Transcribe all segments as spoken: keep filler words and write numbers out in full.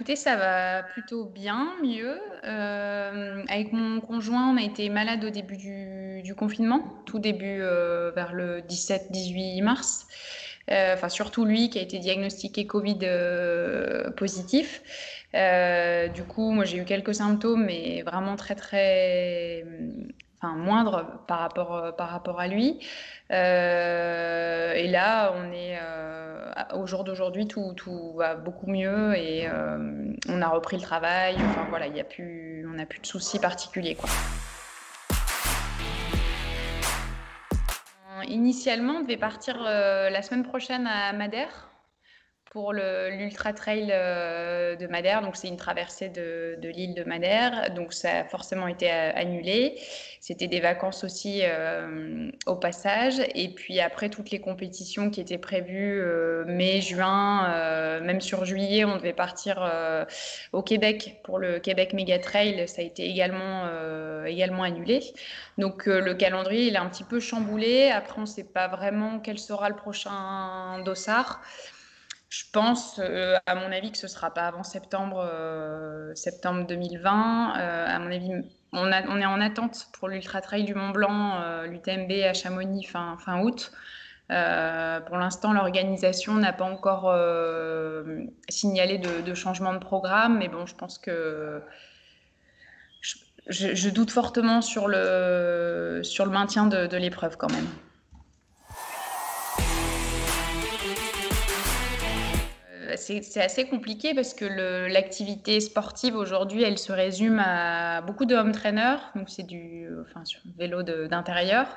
écoutez, ça va plutôt bien, mieux. Euh, avec mon conjoint, on a été malade au début du, du confinement, tout début euh, vers le dix-sept dix-huit mars. Euh, Enfin, surtout lui qui a été diagnostiqué Covid euh, positif. Euh, du coup, moi j'ai eu quelques symptômes, mais vraiment très très, enfin moindres par rapport par rapport à lui. Euh, et là, on est euh, au jour d'aujourd'hui, tout, tout va beaucoup mieux et euh, on a repris le travail. Enfin voilà, il y a plus, on n'a plus de soucis particuliers, quoi. Initialement, on devait partir euh, la semaine prochaine à Madère pour le- l'Ultra Trail euh, de Madère. Donc, c'est une traversée de, de l'île de Madère. Donc, ça a forcément été euh, annulé. C'était des vacances aussi euh, au passage. Et puis après, toutes les compétitions qui étaient prévues euh, mai, juin, euh, même sur juillet, on devait partir euh, au Québec pour le Québec Méga Trail. Ça a été également, euh, également annulé. Donc, euh, le calendrier, il est un petit peu chamboulé. Après, on ne sait pas vraiment quel sera le prochain dossard. Je pense, euh, à mon avis, que ce ne sera pas avant septembre, euh, septembre deux mille vingt. Euh, à mon avis, on, a, on est en attente pour l'Ultra Trail du Mont Blanc, euh, l'U T M B à Chamonix fin, fin août. Euh, pour l'instant, l'organisation n'a pas encore euh, signalé de, de changement de programme, mais bon, je pense que je, je, je doute fortement sur le, sur le maintien de, de l'épreuve quand même. C'est assez compliqué parce que l'activité sportive aujourd'hui, elle se résume à beaucoup de home trainer, donc c'est du enfin, sur vélo d'intérieur.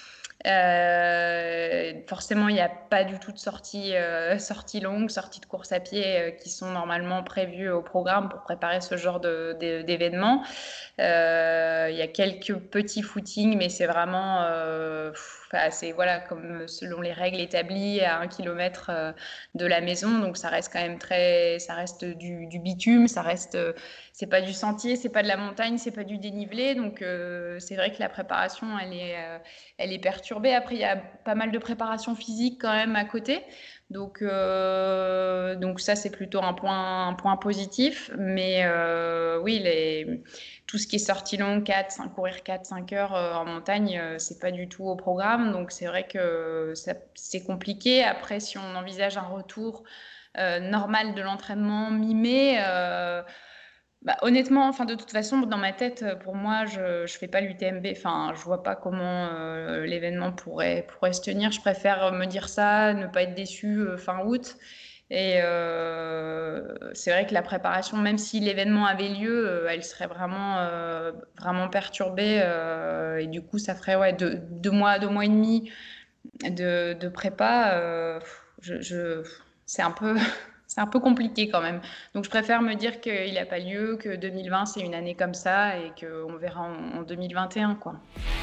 Euh, forcément, il n'y a pas du tout de sortie, euh, sortie longue, sortie de course à pied euh, qui sont normalement prévues au programme pour préparer ce genre d'événements. Euh, il y a quelques petits footings, mais c'est vraiment, euh, enfin, c'est voilà, comme selon les règles établies à un kilomètre euh, de la maison, donc ça reste quand même très, ça reste du, du bitume, ça reste, c'est pas du sentier, c'est pas de la montagne, c'est pas du dénivelé, donc euh, c'est vrai que la préparation, elle est, euh, elle est perturbée. Après, il y a pas mal de préparation physique quand même à côté. Donc, euh, donc ça, c'est plutôt un point, un point positif. Mais euh, oui, les, tout ce qui est sortie longue, quatre, cinq, courir quatre cinq heures euh, en montagne, euh, c'est pas du tout au programme. Donc c'est vrai que c'est compliqué. Après, si on envisage un retour euh, normal de l'entraînement mi-mai, euh, bah, honnêtement, enfin de toute façon, dans ma tête, pour moi, je je fais pas l'U T M B. Enfin, je vois pas comment euh, l'événement pourrait pourrait se tenir. Je préfère me dire ça, ne pas être déçue euh, fin août. Et euh, c'est vrai que la préparation, même si l'événement avait lieu, euh, elle serait vraiment euh, vraiment perturbée. Euh, et du coup, ça ferait ouais deux, deux mois, deux mois et demi de, de prépa. Euh, je, je c'est un peu c'est un peu compliqué quand même. Donc je préfère me dire qu'il n'a pas lieu, que deux mille vingt c'est une année comme ça et qu'on verra en, en deux mille vingt et un, quoi.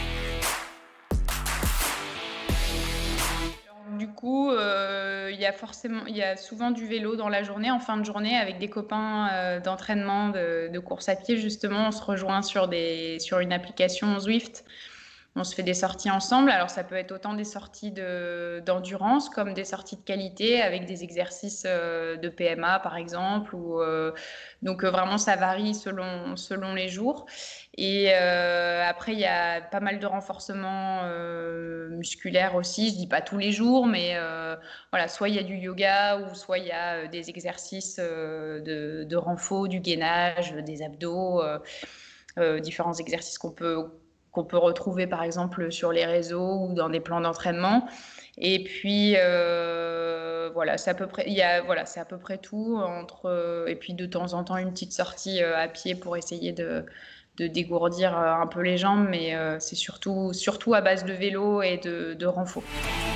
Du coup, euh, il y a forcément, il y a souvent du vélo dans la journée, en fin de journée, avec des copains euh, d'entraînement, de, de course à pied, justement. On se rejoint sur des, sur une application Zwift. On se fait des sorties ensemble. Alors, ça peut être autant des sorties de, d'endurance comme des sorties de qualité avec des exercices euh, de P M A, par exemple. Ou, euh, donc, euh, vraiment, ça varie selon, selon les jours. Et euh, après, il y a pas mal de renforcement euh, musculaire aussi. Je dis pas tous les jours, mais euh, voilà, soit il y a du yoga ou soit il y a euh, des exercices euh, de, de renfort, du gainage, des abdos, euh, euh, différents exercices qu'on peut qu'on peut retrouver par exemple sur les réseaux ou dans des plans d'entraînement. Et puis euh, voilà, c'est à peu près, il y a, voilà, c'est à peu près tout entre. Et puis de temps en temps une petite sortie euh, à pied pour essayer de de dégourdir euh, un peu les jambes, mais euh, c'est surtout surtout à base de vélo et de, de renfort.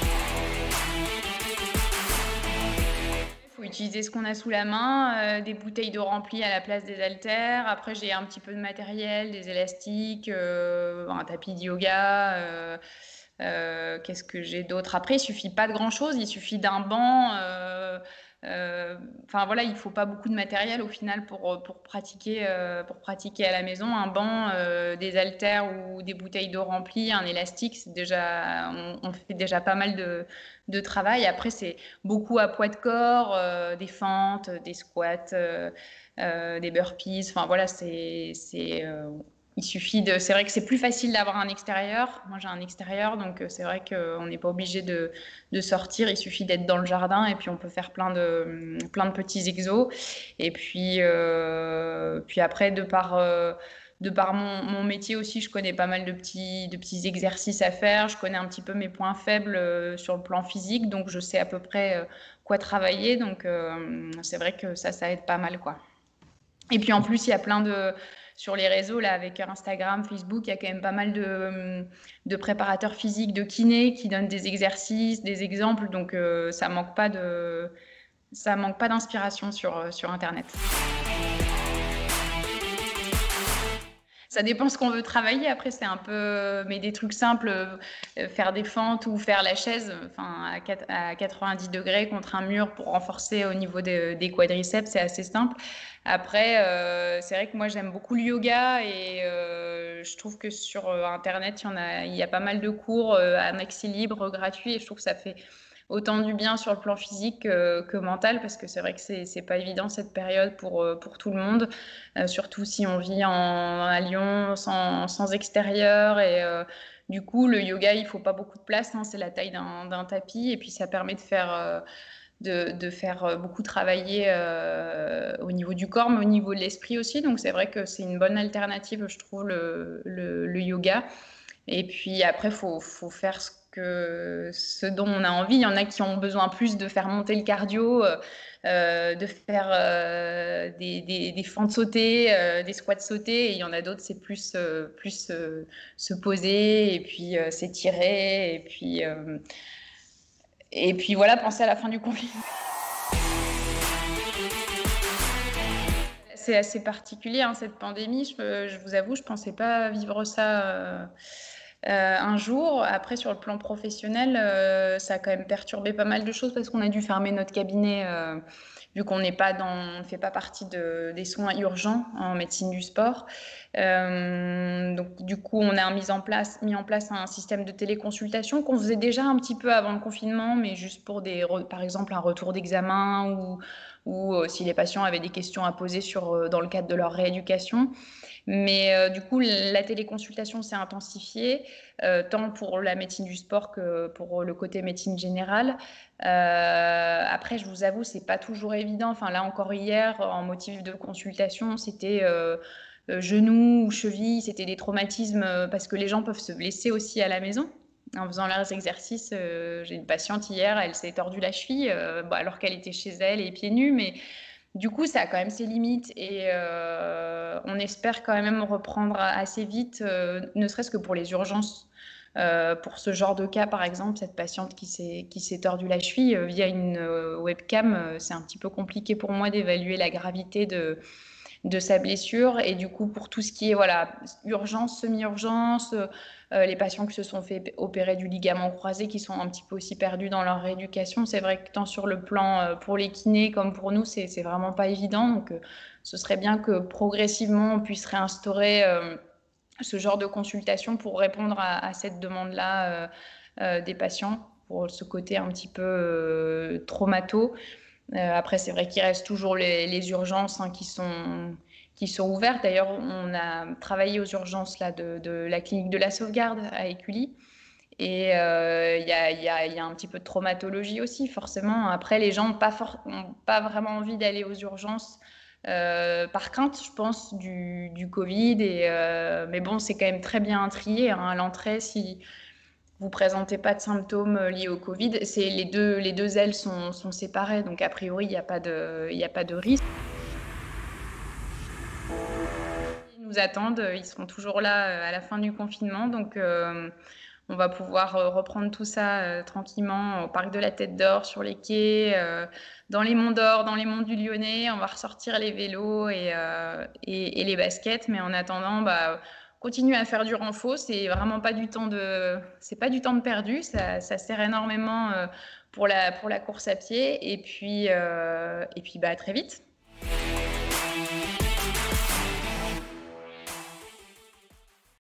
Il faut utiliser ce qu'on a sous la main, euh, des bouteilles d'eau remplies à la place des haltères. Après, j'ai un petit peu de matériel, des élastiques, euh, un tapis de yoga. Euh, euh, Qu'est-ce que j'ai d'autre? Après, il suffit pas de grand-chose. Il suffit d'un banc. Euh, euh, Enfin voilà, il faut pas beaucoup de matériel au final pour pour pratiquer euh, pour pratiquer à la maison. Un banc, euh, des haltères ou des bouteilles d'eau remplies, un élastique, c'est déjà on, on fait déjà pas mal de de travail. Après, c'est beaucoup à poids de corps, euh, des fentes, des squats, euh, euh, des burpees. Enfin voilà, c'est, c'est, euh, il suffit de. C'est vrai que c'est plus facile d'avoir un extérieur. Moi, j'ai un extérieur, donc euh, c'est vrai qu'on n'est pas obligé de, de sortir. Il suffit d'être dans le jardin et puis on peut faire plein de, plein de petits exos. Et puis, euh, puis après, de par euh, de par mon, mon, métier aussi, je connais pas mal de petits, de petits exercices à faire. Je connais un petit peu mes points faibles euh, sur le plan physique, donc je sais à peu près euh, quoi travailler. Donc euh, c'est vrai que ça, ça aide pas mal, quoi. Et puis en plus, il y a plein de... Sur les réseaux, là, avec Instagram, Facebook, il y a quand même pas mal de, de préparateurs physiques, de kinés qui donnent des exercices, des exemples. Donc euh, ça manque pas de... ça manque pas d'inspiration sur, sur Internet. Ça dépend ce qu'on veut travailler. Après, c'est un peu, mais des trucs simples, euh, faire des fentes ou faire la chaise, enfin à quatre-vingt-dix degrés contre un mur pour renforcer au niveau des, des quadriceps, c'est assez simple. Après, euh, c'est vrai que moi j'aime beaucoup le yoga et euh, je trouve que sur Internet, il y en a, il y a pas mal de cours euh, à accès libre, gratuit, et je trouve que ça fait autant du bien sur le plan physique que, que mental, parce que c'est vrai que c'est, c'est pas évident cette période pour, pour tout le monde, euh, surtout si on vit en, à Lyon sans, sans extérieur. Et euh, du coup, le yoga, il faut pas beaucoup de place, hein, c'est la taille d'un, d'un tapis, et puis ça permet de faire, euh, de, de faire beaucoup travailler euh, au niveau du corps, mais au niveau de l'esprit aussi. Donc c'est vrai que c'est une bonne alternative, je trouve, le, le, le yoga. Et puis après, il faut, faut faire ce, que, ce dont on a envie. Il y en a qui ont besoin plus de faire monter le cardio, euh, de faire euh, des, des, des fentes sautées, euh, des squats sautés. Et il y en a d'autres, c'est plus, euh, plus euh, se poser et puis euh, s'étirer. Et puis, euh, et puis voilà, penser à la fin du confinement. C'est assez particulier, hein, cette pandémie. Je, je vous avoue, je ne pensais pas vivre ça euh, euh, un jour. Après, sur le plan professionnel, euh, ça a quand même perturbé pas mal de choses parce qu'on a dû fermer notre cabinet euh, vu qu'on n'est pas dans, on ne fait pas partie de, des soins urgents en médecine du sport. Euh, donc, du coup, on a mis en place, mis en place un système de téléconsultation qu'on faisait déjà un petit peu avant le confinement, mais juste pour des, par exemple, un retour d'examen ou ou euh, si les patients avaient des questions à poser sur, euh, dans le cadre de leur rééducation. Mais euh, du coup, la téléconsultation s'est intensifiée, euh, tant pour la médecine du sport que pour le côté médecine générale. Euh, après, je vous avoue, c'est pas toujours évident. Enfin, là encore hier, en motif de consultation, c'était euh, euh, genou ou cheville, c'était des traumatismes euh, parce que les gens peuvent se blesser aussi à la maison. En faisant leurs exercices, euh, j'ai une patiente hier, elle s'est tordue la cheville, euh, bah, alors qu'elle était chez elle et pieds nus, mais du coup, ça a quand même ses limites et euh, on espère quand même reprendre assez vite, euh, ne serait-ce que pour les urgences. Euh, pour ce genre de cas, par exemple, cette patiente qui s'est, qui s'est tordue la cheville euh, via une euh, webcam, euh, c'est un petit peu compliqué pour moi d'évaluer la gravité de, de sa blessure. Et du coup, pour tout ce qui est voilà, urgence, semi-urgence, euh, les patients qui se sont fait opérer du ligament croisé, qui sont un petit peu aussi perdus dans leur rééducation, c'est vrai que tant sur le plan euh, pour les kinés comme pour nous, c'est, c'est vraiment pas évident. Donc, euh, ce serait bien que progressivement, on puisse réinstaurer euh, ce genre de consultation pour répondre à, à cette demande-là euh, euh, des patients, pour ce côté un petit peu euh, traumato. Euh, après, c'est vrai qu'il reste toujours les, les urgences hein, qui sont, qui sont ouvertes. D'ailleurs, on a travaillé aux urgences là, de, de la clinique de la Sauvegarde à Écully. Et il euh, y, a, y, a, y a un petit peu de traumatologie aussi, forcément. Après, les gens n'ont pas, for- ont pas vraiment envie d'aller aux urgences euh, par crainte, je pense, du, du Covid. Et, euh, mais bon, c'est quand même très bien trié hein, à l'entrée. Si vous présentez pas de symptômes liés au Covid, c'est les deux, les deux ailes sont, sont séparées, donc a priori il n'y a pas de, il y a pas de risque. Ils nous attendent, ils seront toujours là à la fin du confinement, donc euh, on va pouvoir reprendre tout ça euh, tranquillement au parc de la Tête d'Or, sur les quais, euh, dans les monts d'Or, dans les monts du Lyonnais. On va ressortir les vélos et, euh, et, et les baskets, mais en attendant, bah, continuer à faire du renfort. C'est vraiment pas du temps de, c'est pas du temps de perdu. Ça, ça sert énormément euh, pour la pour la course à pied. Et puis euh, et puis bah à très vite.